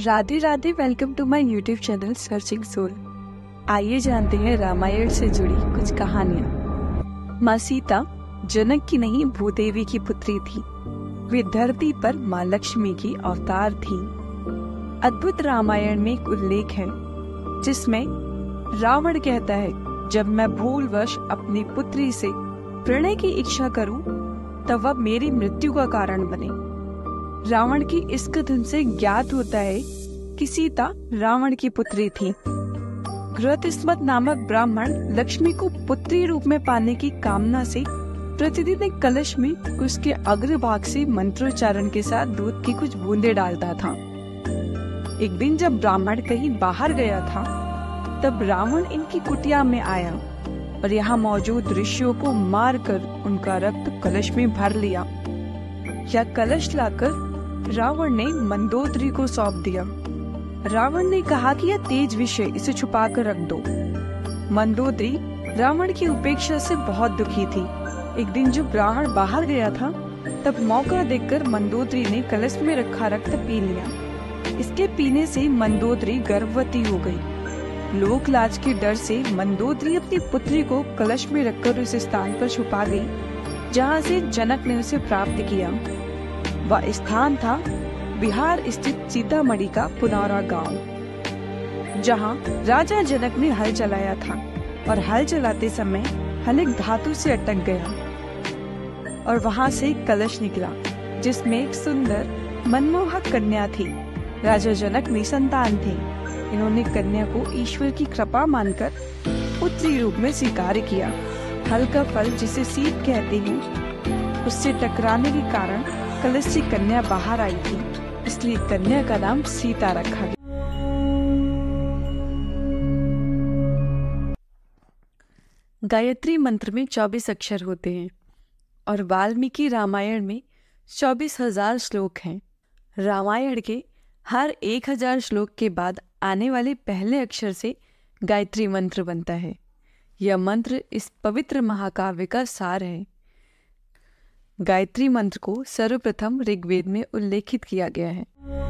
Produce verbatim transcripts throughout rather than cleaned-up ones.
Radhe Radhe. Welcome to my YouTube channel searching soul. आइए जानते हैं रामायण से जुड़ी कुछ कहानियाँ। माँ सीता जनक की नहीं भूदेवी की पुत्री थी। वे धरती पर माँ लक्ष्मी की अवतार थी। अद्भुत रामायण में एक उल्लेख है जिसमें रावण कहता है, जब मैं भूलवश अपनी पुत्री से प्रणय की इच्छा करूं तब वह मेरी मृत्यु का कारण बने। रावण की इस कथन से ज्ञात होता है कि सीता रावण की पुत्री थी। घृतस्मत नामक ब्राह्मण लक्ष्मी को पुत्री रूप में पाने की कामना से प्रतिदिन एक कलश में उसके अग्रभाग से मंत्रोच्चारण के साथ दूध की कुछ बूंदे डालता था। एक दिन जब ब्राह्मण कहीं बाहर गया था तब रावण इनकी कुटिया में आया और यहाँ मौजूद ऋषियों को मारकर उनका रक्त कलश में भर लिया। यह कलश लाकर रावण ने मंदोदरी को सौंप दिया। रावण ने कहा कि यह तेज विषय, इसे छुपा कर रख दो। मंदोदरी रावण की उपेक्षा से बहुत दुखी थी। एक दिन जब ब्राह्मण बाहर गया था तब मौका देखकर मंदोदरी ने कलश में रखा रक्त पी लिया। इसके पीने से मंदोदरी गर्भवती हो गई। लोक लाज के डर से मंदोदरी अपनी पुत्री को कलश में रखकर उस स्थान पर छुपा गई जहाँ से जनक ने उसे प्राप्त किया। वह स्थान था बिहार स्थित सीतामढ़ी का पुनौरा गांव, जहां राजा जनक ने हल चलाया था और हल चलाते समय हल एक धातु से अटक गया और वहां से एक कलश निकला जिसमें एक सुंदर मनमोहक कन्या थी। राजा जनक निसंतान थे। इन्होंने कन्या को ईश्वर की कृपा मानकर पुत्री रूप में स्वीकार किया। हल का फल जिसे सीत कहते हैं, उससे टकराने के कारण कलश से कन्या बाहर आई थी, इसलिए कन्या का नाम सीता रखा गया। गायत्री मंत्र में चौबीस अक्षर होते हैं और वाल्मीकि रामायण में चौबीस हजार श्लोक हैं। रामायण के हर एक हजार श्लोक के बाद आने वाले पहले अक्षर से गायत्री मंत्र बनता है। यह मंत्र इस पवित्र महाकाव्य का सार है। गायत्री मंत्र को सर्वप्रथम ऋग्वेद में उल्लेखित किया गया है।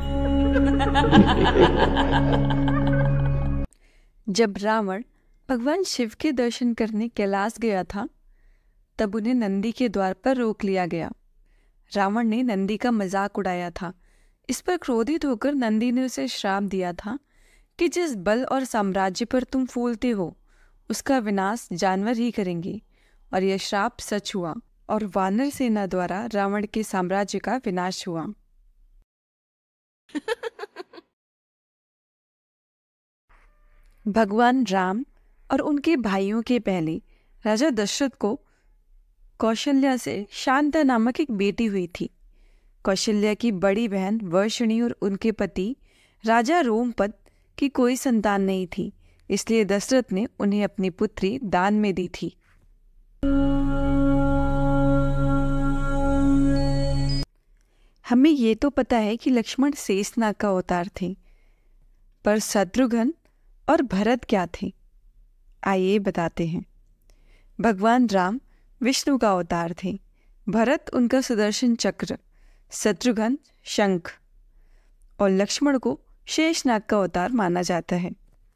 जब रावण भगवान शिव के दर्शन करने कैलाश गया था तब उन्हें नंदी के द्वार पर रोक लिया गया। रावण ने नंदी का मजाक उड़ाया था। इस पर क्रोधित होकर नंदी ने उसे श्राप दिया था कि जिस बल और साम्राज्य पर तुम फूलते हो उसका विनाश जानवर ही करेंगे। और यह श्राप सच हुआ और वानर सेना द्वारा रावण के साम्राज्य का विनाश हुआ। भगवान राम और उनके भाइयों के पहले राजा दशरथ को कौशल्या से शांता नामक एक बेटी हुई थी। कौशल्या की बड़ी बहन वर्षणी और उनके पति राजा रोमपद की कोई संतान नहीं थी, इसलिए दशरथ ने उन्हें अपनी पुत्री दान में दी थी। हमें ये तो पता है कि लक्ष्मण शेषनाग का अवतार थे, पर शत्रुघ्न और भरत क्या थे? आइए बताते हैं। भगवान राम विष्णु का अवतार थे। भरत उनका सुदर्शन चक्र, शत्रुघ्न शंख और लक्ष्मण को शेषनाग का अवतार माना जाता है।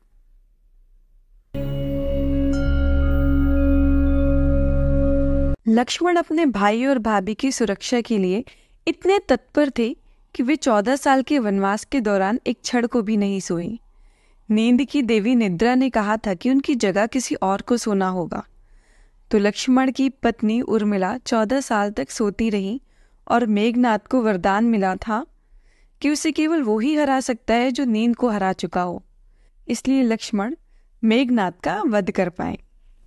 लक्ष्मण अपने भाई और भाभी की सुरक्षा के लिए इतने तत्पर थे कि वे चौदह साल के वनवास के दौरान एक क्षण को भी नहीं सोए। नींद की देवी निद्रा ने कहा था कि उनकी जगह किसी और को सोना होगा, तो लक्ष्मण की पत्नी उर्मिला चौदह साल तक सोती रही और मेघनाद को वरदान मिला था कि उसे केवल वो ही हरा सकता है जो नींद को हरा चुका हो। इसलिए लक्ष्मण मेघनाद का वध कर पाए।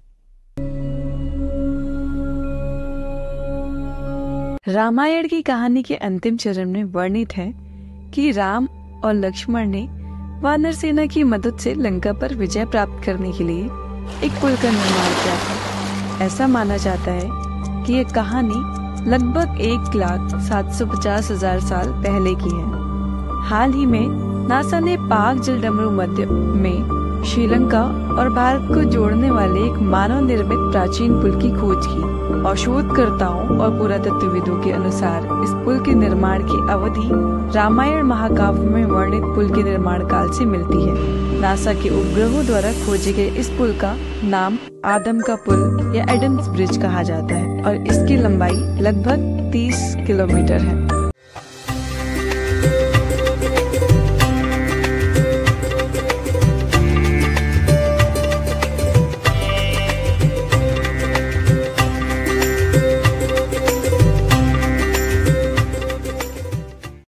रामायण की कहानी के अंतिम चरण में वर्णित है कि राम और लक्ष्मण ने वानर सेना की मदद से लंका पर विजय प्राप्त करने के लिए एक पुल का निर्माण किया था। ऐसा माना जाता है कि यह कहानी लगभग एक लाख सात सौ पचास हजार साल पहले की है। हाल ही में नासा ने पाक जलडमरू मध्य में श्रीलंका और भारत को जोड़ने वाले एक मानव निर्मित प्राचीन पुल की खोज की और शोधकर्ताओं और पुरातत्वविदों के अनुसार इस पुल के निर्माण की अवधि रामायण महाकाव्य में वर्णित पुल के निर्माण काल से मिलती है। नासा के उपग्रहों द्वारा खोजे गए इस पुल का नाम आदम का पुल या एडम्स ब्रिज कहा जाता है और इसकी लंबाई लगभग तीस किलोमीटर है।